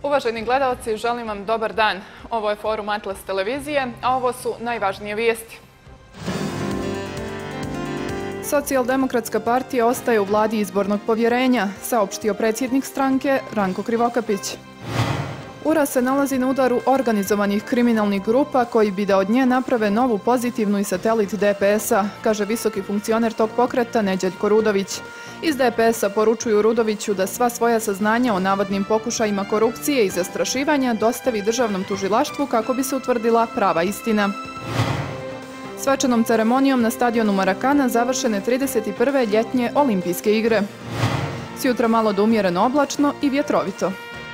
Uvaženi gledalci, želim vam dobar dan. Ovo je Forum Atlas televizije, a ovo su najvažnije vijesti. Socijaldemokratska partija ostaje u vladi izbornog povjerenja, saopštio predsjednik stranke Ranko Krivokapić. URA se nalazi na udaru organizovanih kriminalnih grupa koji bi da od nje naprave novu pozitivnu i satelit DPS-a, kaže visoki funkcioner tog pokreta Neđeljko Rudović. Iz DPS-a poručuju Rudoviću da sva svoja saznanja o navodnim pokušajima korupcije i zastrašivanja dostavi državnom tužilaštvu kako bi se utvrdila prava istina. Svečanom ceremonijom na stadionu Marakana završene 31. ljetnje olimpijske igre. Sjutra malo do umjereno oblačno i vjetrovito.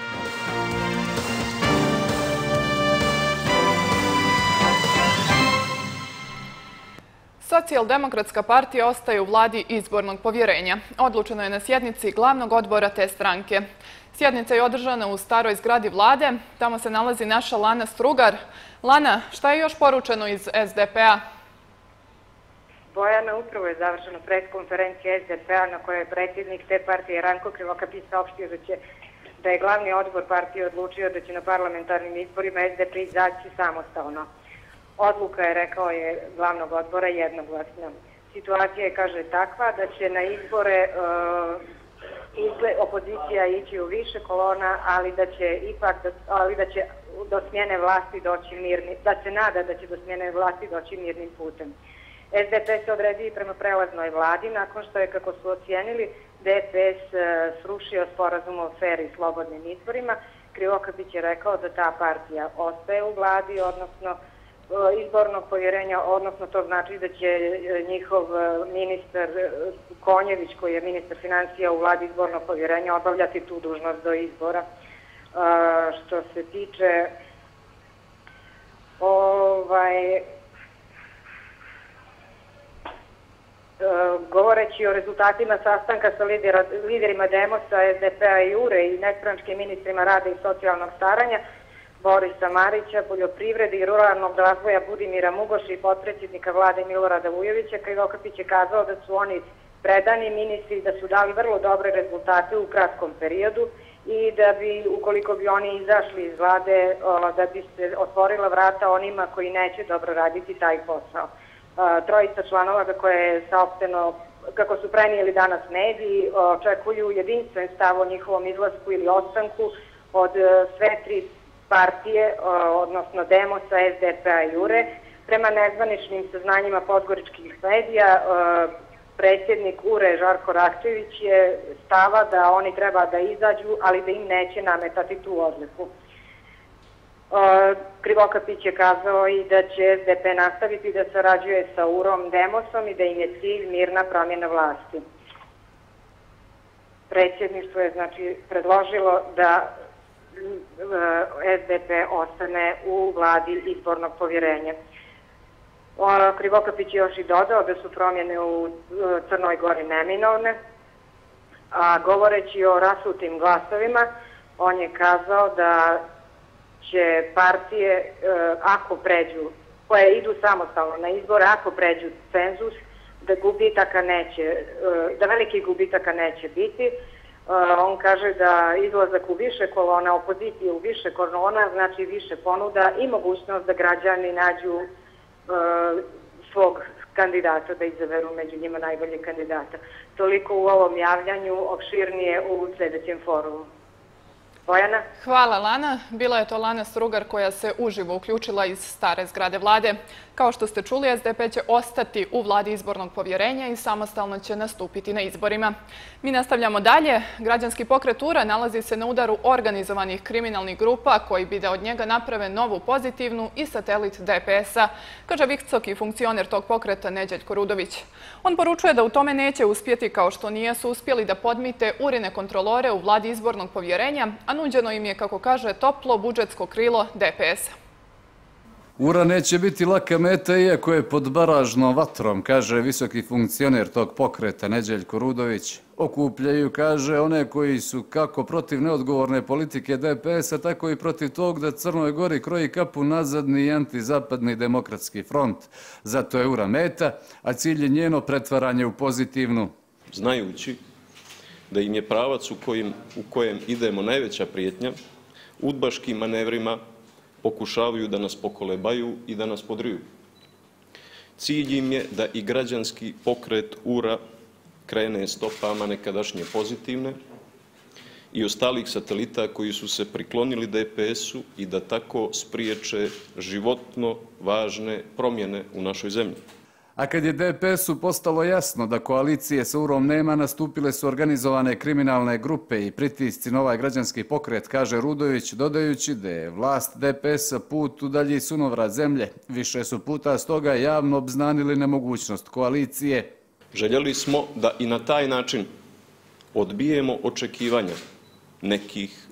Socijaldemokratska partija ostaje u vladi izbornog povjerenja. Odlučeno je na sjednici glavnog odbora te stranke. Sjednica je održana u staroj zgradi vlade. Tamo se nalazi naša Lana Strugar. Lana, šta je još poručeno iz SDP-a? Bojana, upravo je završena preskonferencija SDP-a na kojoj je predsjednik te partije Ranko Krivokapić saopštio da je glavni odbor partije odlučio da će na parlamentarnim izborima SDP izaći samostalno. Odluka je, rekao je, glavnog odbora jednoglasna. Situacija je, kaže, takva da će na izbore opozicija ići u više kolona, ali da će do smjene vlasti doći mirni, da se nada da će do smjene vlasti doći mirnim putem. SDP se odredi prema prelaznoj vladi nakon što je, kako su ocijenili, DPS srušio sporazum o fer i slobodnim izborima. Krivokapić je rekao da ta partija ostaje u vladi, odnosno izbornog povjerenja, odnosno to znači da će njihov ministar Konjević, koji je ministar financija u vladi izbornog povjerenja, obavljati tu dužnost do izbora. Što se tiče govoreći o rezultatima sastanka sa liderima Demosa, SDP-a i URE i nestranačkim ministrima rada i socijalnog staranja, Borisa Marića, poljoprivrede i ruralnog razvoja Budimira Mugoša i potpredsjednika vlade Milorada Vujovića, Krivokapić je kazao da su oni predani ministri, da su dali vrlo dobre rezultate u kratkom periodu i da bi, ukoliko bi oni izašli iz vlade, da bi se otvorila vrata onima koji neće dobro raditi taj posao. Trojica članova, koje je saopšteno, kako su prenijeli danas mediji, očekuju jedinstven stav o njihovom izlasku ili ostanku od sve tri partije, odnosno Demosa, SDP-a i URE. Prema nezvaničnim saznanjima podgoričkih medija, predsjednik URE Žarko Rakčević je stava da oni treba da izađu, ali da im neće nametati tu odluku. Krivokapić je kazao i da će SDP nastaviti da sarađuje sa URom, Demosom i da im je cilj mirna promjena vlasti. Predsjedništvo je, znači, predložilo da SDP ostane u vladi izbornog povjerenja. Krivokapić je još i dodao da su promjene u Crnoj Gori neminovne, a govoreći o rasutim glasovima, on je kazao da će partije, ako pređu, koje idu samostalno na izbore, ako pređu cenzus, da velikih gubitaka neće biti. On kaže da izlazak u više kolona, opozicije u više kolona, znači više ponuda i mogućnost da građani nađu svog kandidata, da izaberu među njima najbolje kandidata. Toliko u ovom javljanju, opširnije u sljedećem forumu. Bojana? Hvala, Lana. Bila je to Lana Strugar koja se uživo uključila iz stare zgrade vlade. Kao što ste čuli, SDP će ostati u vladi izbornog povjerenja i samostalno će nastupiti na izborima. Mi nastavljamo dalje. Građanski pokret URA nalazi se na udaru organizovanih kriminalnih grupa koji bi da od njega naprave novu pozitivnu i satelit DPS-a, kaže visoki funkcioner tog pokreta Neđeljko Rudović. On poručuje da u tome neće uspjeti kao što nijesu uspjeli da podmite urine kontrolore u vladi izbornog povjerenja, a nuđeno im je, kako kaže, toplo budžetsko krilo DPS-a. URA neće biti laka meta iako je pod baražnom vatrom, kaže visoki funkcioner tog pokreta Neđeljko Rudović. Okupljaju, kaže, one koji su kako protiv neodgovorne politike DPS-a, tako i protiv tog da Crnoj Gori kroji kapu nazadni i antizapadni demokratski front. Zato je URA meta, a cilj je njeno pretvaranje u pozitivnu. Znajući da im je pravac u kojem idemo najveća prijetnja, udbaškim manevrima pokušavaju da nas pokolebaju i da nas podriju. Cilj im je da i građanski pokret URA krene stopama nekadašnje pozitivne i ostalih satelita koji su se priklonili DPS-u i da tako spriječe životno važne promjene u našoj zemlji. A kad je DPS-u postalo jasno da koalicije sa URom nema, nastupile su organizovane kriminalne grupe i pritisci na ovaj građanski pokret, kaže Rudović, dodajući da je vlast DPS-a put u dalji sunovrat zemlje. Više su puta stoga javno obznanili nemogućnost koalicije. Željeli smo da i na taj način odbijemo očekivanja nekih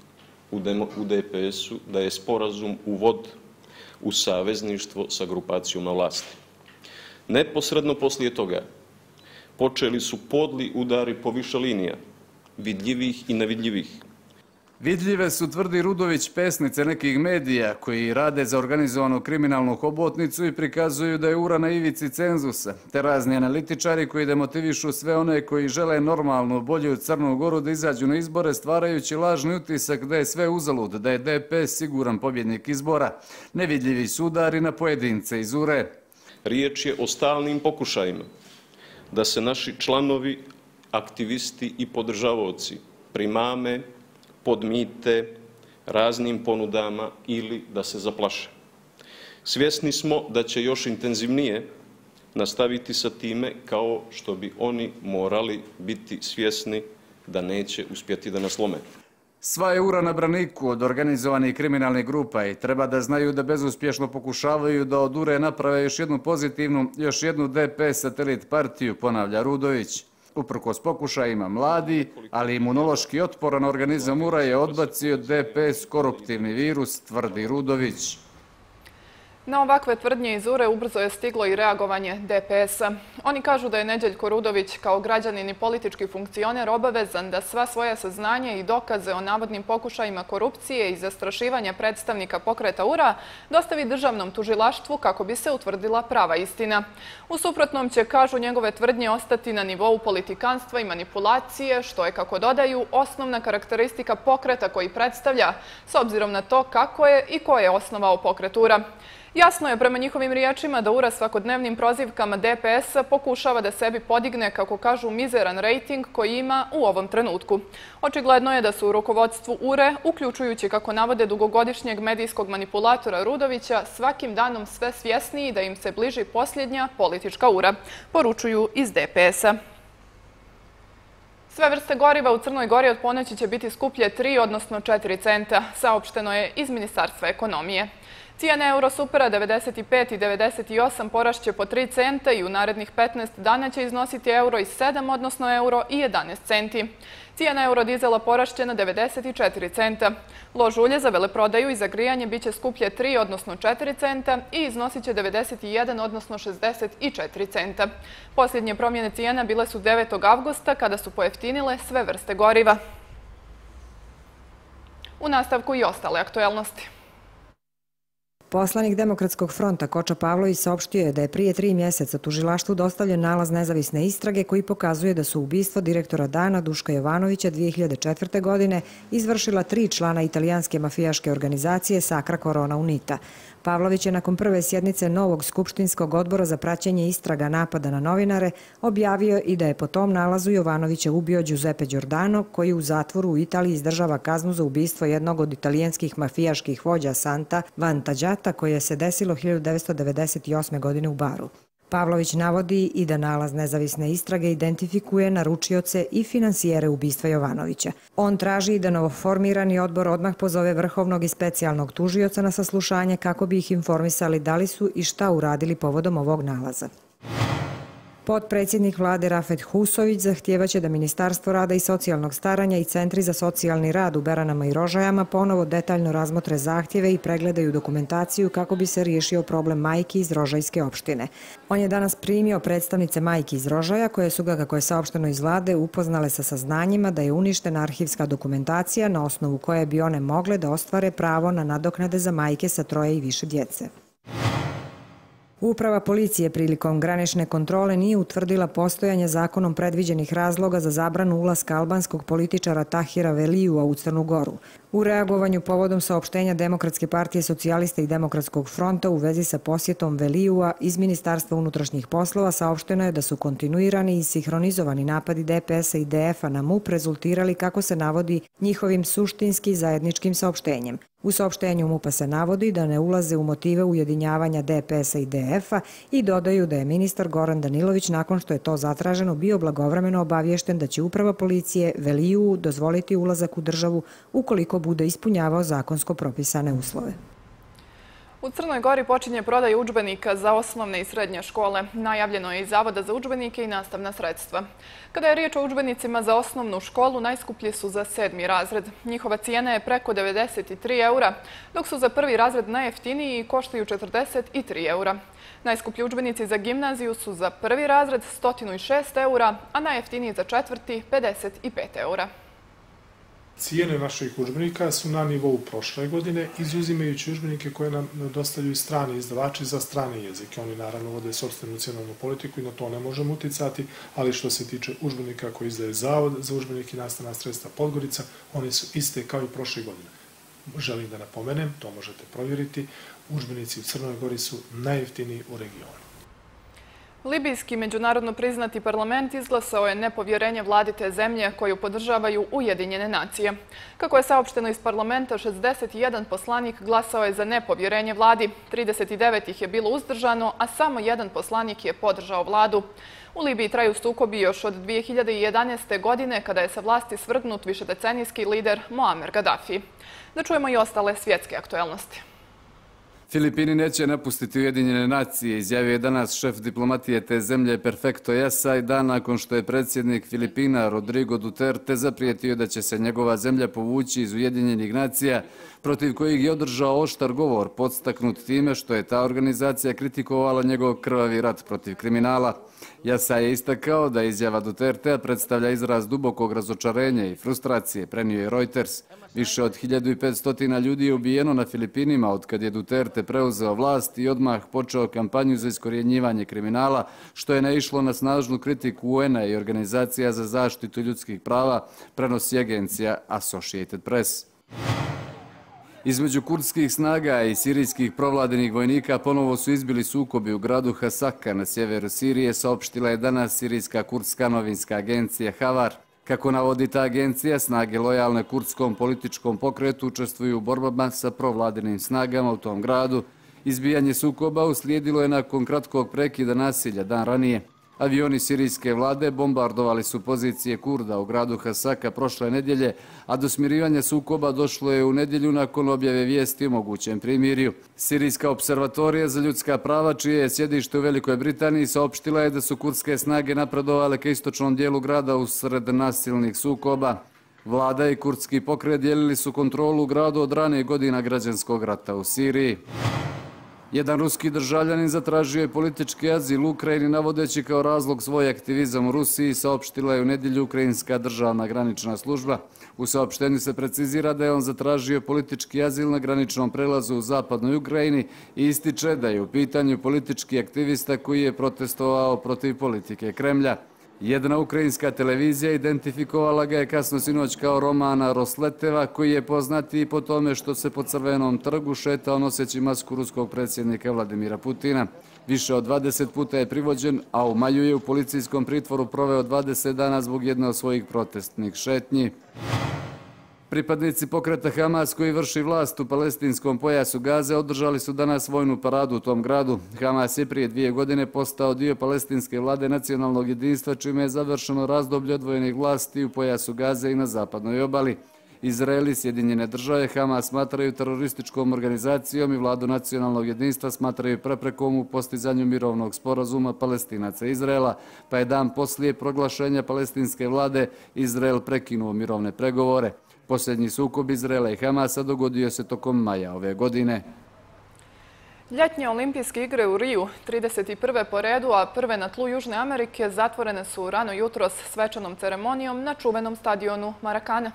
u DPS-u da je sporazum uvod u savezništvo sa grupacijom na vlasti. Neposredno poslije toga počeli su podli udari po više linija, vidljivih i nevidljivih. Vidljive su, tvrdi Rudović, pesnice nekih medija koji rade za organizovanu kriminalnu hobotnicu i prikazuju da je URA na ivici cenzusa, te razni analitičari koji demotivišu sve one koji žele normalnu, bolju Crnu Goru da izađu na izbore, stvarajući lažni utisak da je sve uzalud, da je DPS siguran pobjednik izbora. Nevidljivi su udari na pojedince iz URE. Riječ je o stalnim pokušajima da se naši članovi, aktivisti i podržavaoci primame, podmite raznim ponudama ili da se zaplaše. Svjesni smo da će još intenzivnije nastaviti sa time, kao što bi oni morali biti svjesni da neće uspjeti da nas slome. Sva je URA na braniku od organizovanih kriminalnih grupa i treba da znaju da bezuspješno pokušavaju da od URE naprave još jednu pozitivnu, još jednu DPS satelit partiju, ponavlja Rudović. Uprkos pokušajima, mladi, ali imunološki otporan organizam URA je odbacio DPS koruptivni virus, tvrdi Rudović. Na ovakve tvrdnje iz URE ubrzo je stiglo i reagovanje DPS-a. Oni kažu da je Neđeljko Rudović kao građanin i politički funkcioner obavezan da sva svoja saznanja i dokaze o navodnim pokušajima korupcije i zastrašivanja predstavnika pokreta URA dostavi državnom tužilaštvu kako bi se utvrdila prava istina. U suprotnom će, kažu, njegove tvrdnje ostati na nivou politikanstva i manipulacije, što je, kako dodaju, osnovna karakteristika pokreta koji predstavlja, s obzirom na to kako je i ko je osnovao pokret URA. Jasno je prema njihovim riječima da URA svakodnevnim prozivkama DPS-a pokušava da sebi podigne, kako kažu, mizeran rejting koji ima u ovom trenutku. Očigledno je da su u rukovodstvu URE, uključujući, kako navode, dugogodišnjeg medijskog manipulatora Rudovića, svakim danom sve svjesniji da im se bliži posljednja politička URA, poručuju iz DPS-a. Sve vrste goriva u Crnoj Gori od ponoći će biti skuplje 3, odnosno 4 centa, saopšteno je iz Ministarstva ekonomije. Cijene Eurosupera 95 i 98 porašće po 3 centa i u narednih 15 dana će iznositi euro i 7, odnosno euro i 11 centi. Cijena eurodizela porašće na 94 centa. Lož ulje za veleprodaju i za grijanje biće skuplje 3, odnosno 4 centa i iznosit će 91, odnosno 64 centa. Posljednje promjene cijena bile su 9. avgusta kada su pojeftinile sve vrste goriva. U nastavku i ostale aktuelnosti. Poslanik Demokratskog fronta Koča Pavlović saopštio je da je prije 3 mjeseca tužilaštvu dostavljen nalaz nezavisne istrage koji pokazuje da su ubistvo direktora Dana Duška Jovanovića 2004. godine izvršila 3 člana italijanske mafijaške organizacije Sacra Corona Unita. Pavlović je nakon prve sjednice novog skupštinskog odbora za praćenje istraga napada na novinare objavio i da je po tom nalazu Jovanovića ubio Giuseppe Giordano, koji u zatvoru u Italiji izdržava kaznu za ubistvo jednog od italijanskih mafijaških vođa Santa Vantagiata, koje se desilo 1998. godine u Baru. Pavlović navodi i da nalaz nezavisne istrage identifikuje naručioce i finansijere ubistva Jovanovića. On traži da novoformirani odbor odmah pozove vrhovnog i specijalnog tužioca na saslušanje kako bi ih informisali da li su i šta uradili povodom ovog nalaza. Potpredsjednik vlade Rafet Husović zahtijevaće da Ministarstvo rada i socijalnog staranja i Centri za socijalni rad u Beranama i Rožajama ponovo detaljno razmotre zahtjeve i pregledaju dokumentaciju kako bi se riješio problem majki iz Rožajske opštine. On je danas primio predstavnice majki iz Rožaja koje su ga, kako je saopšteno iz vlade, upoznale sa saznanjima da je uništena arhivska dokumentacija na osnovu koje bi one mogle da ostvare pravo na nadoknade za majke sa 3 i više djece. Uprava policije prilikom granične kontrole nije utvrdila postojanje zakonom predviđenih razloga za zabranu ulaska albanskog političara Tahira Veliju u Crnu Goru. U reagovanju povodom saopštenja Demokratske partije socijalista i Demokratskog fronta u vezi sa posjetom Velijua iz Ministarstva unutrašnjih poslova saopšteno je da su kontinuirani i sinhronizovani napadi DPS-a i DF-a na MUP rezultirali, kako se navodi, njihovim suštinski zajedničkim saopštenjem. U saopštenju MUP-a se navodi da ne ulaze u motive ujedinjavanja DPS-a i DF-a i dodaju da je ministar Goran Danilović, nakon što je to zatraženo, bio blagovremeno obaviješten da će uprava policije Velijuu dozvoliti ulazak u državu ukoliko bude ispunjavao zakonsko propisane uslove. U Crnoj Gori počinje prodaja udžbenika za osnovne i srednje škole. Najavljeno je iz Zavoda za udžbenike i nastavna sredstva. Kada je riječ o udžbenicima za osnovnu školu, najskuplji su za 7. razred. Njihova cijena je preko 93 eura, dok su za 1. razred najjeftiniji i koštaju 43 eura. Najskuplji udžbenici za gimnaziju su za 1. razred 106 eura, a najjeftiniji za 4. 55 eura. Cijene naših udžbenika su na nivou prošle godine, izuzimajući udžbenike koje nam dostavljaju strani izdavači za strane jezike. Oni naravno vode sopstvenu nacionalnu politiku i na to ne možemo uticati, ali što se tiče udžbenika koji izdaje Zavod za udžbenike i nastavna sredstva Podgorica, one su iste kao i prošle godine. Želim da napomenem, to možete provjeriti, udžbenici u Crnoj Gori su najjeftiniji u regionu. Libijski međunarodno priznati parlament izglasao je nepovjerenje vladi te zemlje koju podržavaju Ujedinjene nacije. Kako je saopšteno iz parlamenta, 61 poslanik glasao je za nepovjerenje vladi, 39 ih je bilo uzdržano, a samo jedan poslanik je podržao vladu. U Libiji traju sukobi još od 2011. godine, kada je sa vlasti svrgnut višedecenijski lider Muammar Gaddafi. Da čujemo i ostale svjetske aktuelnosti. Filipini neće napustiti Ujedinjene nacije, izjavio je danas šef diplomatije te zemlje Perfecto Jasaj, dan nakon što je predsjednik Filipina Rodrigo Duterte zaprijetio da će se njegova zemlja povući iz Ujedinjenih nacija, protiv kojih je održao oštar govor, podstaknut time što je ta organizacija kritikovala njegov krvavi rat protiv kriminala. Jasaj je istakao da izjava Dutertea predstavlja izraz dubokog razočarenja i frustracije, prenio je Reuters. Više od 1500 ljudi je ubijeno na Filipinima otkad je Duterte preuzeo vlast i odmah počeo kampanju za iskorjenjivanje kriminala, što je naišlo na snažnu kritiku UN-a i Organizacija za zaštitu ljudskih prava, prenosi agencija Associated Press. Između kurdskih snaga i sirijskih provladinih vojnika ponovo su izbili sukobi u gradu Hasaka na sjeveru Sirije, saopštila je danas sirijska kurdska novinska agencija Havar. Kako navodi ta agencija, snage lojalne kurdskom političkom pokretu učestvuju u borbama sa provladinim snagama u tom gradu. Izbijanje sukoba uslijedilo je nakon kratkog prekida nasilja dan ranije. Avioni sirijske vlade bombardovali su pozicije Kurda u gradu Hasaka prošle nedjelje, a do smirivanja sukoba došlo je u nedjelju nakon objave vijesti o mogućem primirju. Sirijska observatorija za ljudska prava, čije je sjedište u Velikoj Britaniji, saopštila je da su kurdske snage napredovale ka istočnom dijelu grada usred nasilnih sukoba. Vlada i kurdski pokret dijelili su kontrolu u gradu od ranije godina građanskog rata u Siriji. Jedan ruski državljanin zatražio je politički azil u Ukrajini, navodeći kao razlog svoj aktivizam u Rusiji, saopštila je u nedjelju Ukrajinska državna granična služba. U saopštenju se precizira da je on zatražio politički azil na graničnom prelazu u zapadnoj Ukrajini i ističe da je u pitanju politički aktivista koji je protestovao protiv politike Kremlja. Jedna ukrajinska televizija identifikovala ga je kasno sinoć kao Romana Rosleteva, koji je poznati po tome što se po Crvenom trgu šetao noseći masku ruskog predsjednika Vladimira Putina. Više od 20 puta je privođen, a u maju je u policijskom pritvoru proveo 20 dana zbog jedne od svojih protestnih šetnji. Pripadnici pokreta Hamas koji vrši vlast u palestinskom pojasu Gaze održali su danas vojnu paradu u tom gradu. Hamas je prije 2 godine postao dio palestinske vlade nacionalnog jedinstva, čime je završeno razdoblje odvojenih vlasti u pojasu Gaze i na zapadnoj obali. Izrael i Sjedinjene države Hamas smatraju terorističkom organizacijom i vladu nacionalnog jedinstva smatraju preprekom u postizanju mirovnog sporazuma Palestinaca i Izraela, pa je dan poslije proglašenja palestinske vlade Izrael prekinuo mirovne pregovore. Posljednji sukob Izraela i Hamasa dogodio se tokom maja ove godine. Ljetnje olimpijske igre u Riju, 31. po redu, a prve na tlu Južne Amerike, zatvorene su rano jutros svečanom ceremonijom na čuvenom stadionu Maracana.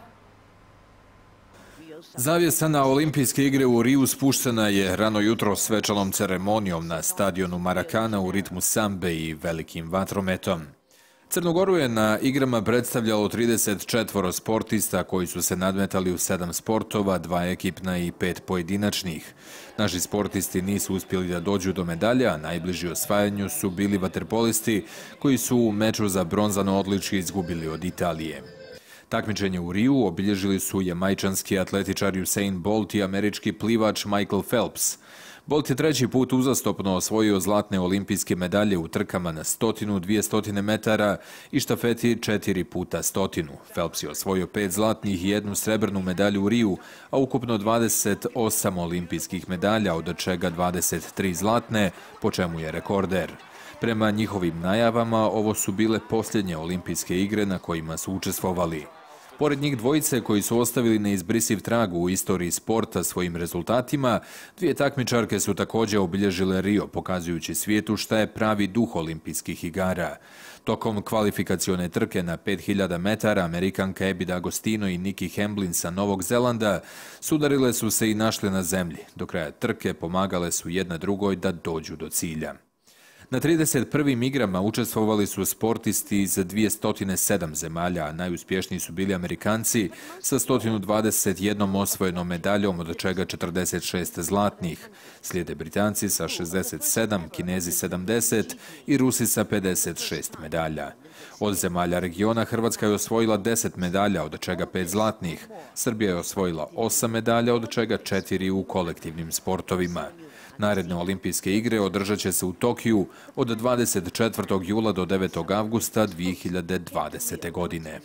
Zavjesa na olimpijske igre u Riju spuštena je rano jutro svečanom ceremonijom na stadionu Maracana u ritmu sambe i velikim vatrometom. Crnu Goru je na igrama predstavljalo 34 sportista koji su se nadmetali u 7 sportova, 2 ekipna i 5 pojedinačnih. Naši sportisti nisu uspjeli da dođu do medalja, a najbliži osvajanju su bili vaterpolisti koji su u meču za bronzano odličje izgubili od Italije. Takmičenje u Riju obilježili su jamajčanski atletičar Usain Bolt i američki plivač Michael Phelps. Bolt je 3. put uzastopno osvojio zlatne olimpijske medalje u trkama na 100, 200 metara i štafeti 4 puta 100. Phelps je osvojio 5 zlatnih i 1 srebrnu medalju u Riju, a ukupno 28 olimpijskih medalja, od čega 23 zlatne, po čemu je rekorder. Prema njihovim najavama, ovo su bile posljednje olimpijske igre na kojima su učestvovali. Pored njih dvojice koji su ostavili neizbrisiv trag u istoriji sporta svojim rezultatima, 2 takmičarke su također obilježile Rio, pokazujući svijetu šta je pravi duh olimpijskih igara. Tokom kvalifikacione trke na 5000 metara, Amerikanka Abby D'Agostino i Nikki Hamblin sa Novog Zelanda sudarile su se i našle na zemlji. Do kraja trke pomagale su jedna drugoj da dođu do cilja. Na 31. igrama učestvovali su sportisti iz 207 zemalja, a najuspješniji su bili Amerikanci sa 121 osvojenom medaljom, od čega 46 zlatnih. Slijede Britanci sa 67, Kinezi 70 i Rusi sa 56 medalja. Od zemalja regiona Hrvatska je osvojila 10 medalja, od čega 5 zlatnih. Srbija je osvojila 8 medalja, od čega 4 u kolektivnim sportovima. Naredne olimpijske igre održat će se u Tokiju od 24. jula do 9. avgusta 2020. godine.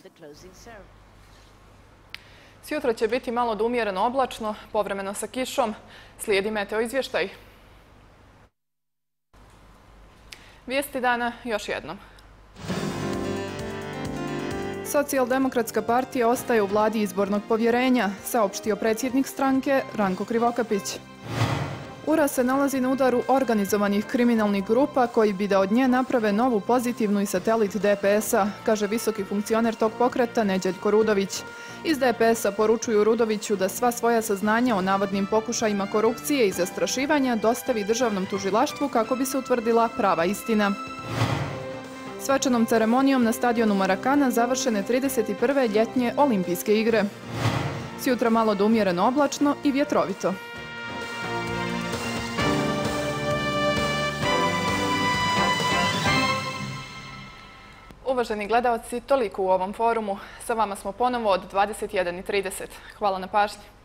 Sjutra će biti malo do umjereno oblačno, povremeno sa kišom. Slijedi meteo izvještaj. Vijesti dana još jednom. Socijaldemokratska partija ostaje u vladi izbornog povjerenja, saopštio predsjednik stranke Ranko Krivokapić. URA se nalazi na udaru organizovanih kriminalnih grupa koji bi da od nje naprave novu pozitivnu i satelit DPS-a, kaže visoki funkcioner tog pokreta Neđeljko Rudović. Iz DPS-a poručuju Rudoviću da sva svoja saznanja o navodnim pokušajima korupcije i zastrašivanja dostavi državnom tužilaštvu kako bi se utvrdila prava istina. Svečanom ceremonijom na stadionu Marakana završene 31. ljetnje olimpijske igre. Sjutra malo do umjereno oblačno i vjetrovito. Uvaženi gledaoci, toliko u ovom forumu. Sa vama smo ponovo od 21:30. Hvala na pažnji.